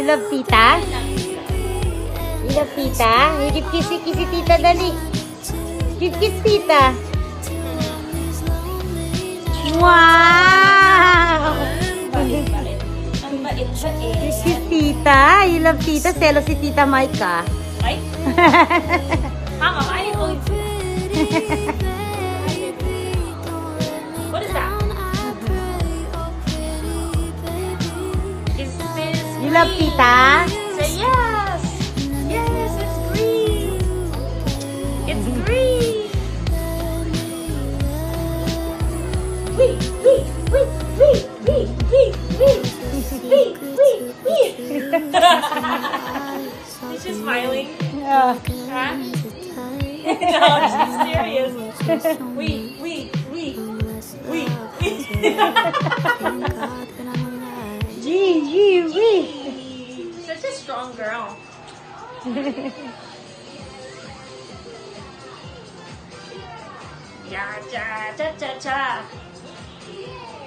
You love tita? You love tita? You give kissy tita, dali. Give kiss tita. Wow! Ang bait siya eh. You kiss tita. You love tita. Selo si tita Mike ka. Right? Mama, I need to. What is that? Is this You love tita? Say yes! Yes, it's green! It's green! Wee! Wee! Wee! Wee! Wee! Wee! Wee! Wee! Wee! Wee! Is she smiling? Yeah. Huh? No, she's serious. Wee! Wee! Wee! Wee! Gee. Such a strong girl. Yeah, cha cha cha cha.